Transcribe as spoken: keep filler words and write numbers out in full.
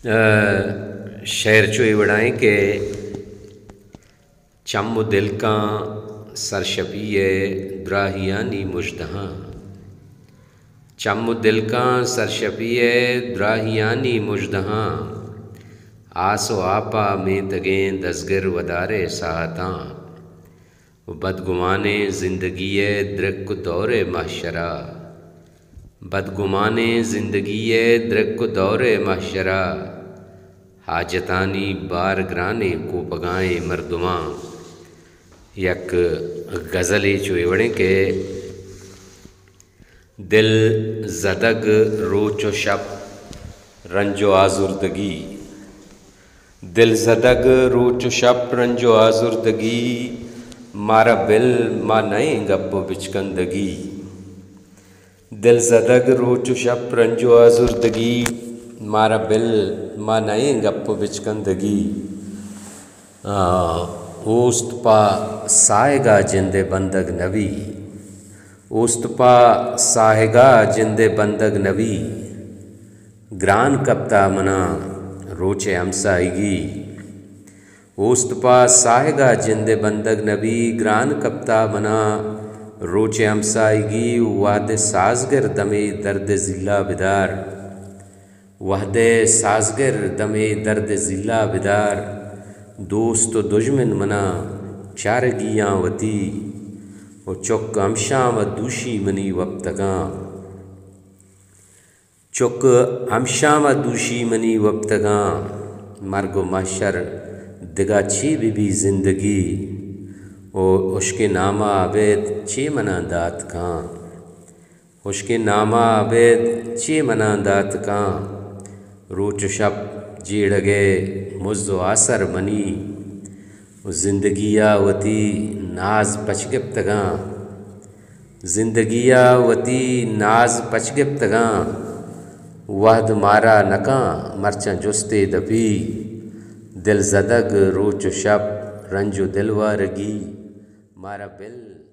शेर चोई वड़ाएँ के चम दिल का सरशपीए द्राहियानी मुजदहाँ। चम दिल का सरशपीए द्राहियानी मुजदहाँ। आसो आपा में तगें दसगर वदारे साहतां। बदगुमाने ज़िंदगीए द्रक दौरे महशरा। बदगुमाने ज़िंदगीए द्रक दौरे महशरा। हाजतानी बार ग्राने को पगाए मर्दुमा। यक गज़ल चो वड़े के दिल ज़दग रोचो शब रंजो आजुर्दगी। दिल ज़दग रोचो शब रंजो आजुर्दगी। मारा बिल मा नए गप्पो बिचकंदगी। दिल ज़दग रोचो शब रंजो आजुर्दगी। मारा बिल मा नए गप्पो बिचकंदगी। ओस्त पा साएगा जिंदे बंदग नबी। ओस्त पा साहेगा जिंदे बंदग नबी। ग्रान कप्ता मना रोचे हमसाईगी। ओस्त पा साहेगा जिंदे बंदग नबी। ग्रान कप्ता मना रोचे हमसाईगी। वादे साजगर दमे दर्द जिल्ला बिदार। वहदे साजगर दमे दर्द जिल्ला बिदार। दोस्त दुश्मन मना चारगियाँ वती। ओ चुक हमशाम दूशी मनी वब्तगां। चुक हमशाम दूशी मनी वब्तगां। मर्गो महशर दिगा ची बीबी जिंदगी। ओ उश्के नामा आबेद चे मना दात कां। उश्के नामा आबेद चे मना दात कां। रोच शब जेड़गे मुज़्ज़ो आसर मनी। ज़िंदगिया वती नाज पचगिप्तगां। ज़िंदगिया वती नाज पचगिप्तगां। वहद मारा नकां मरचां जुस्ते दपी। दिल ज़दग रोचो शब रंजो दिलवारगी। मारा बिल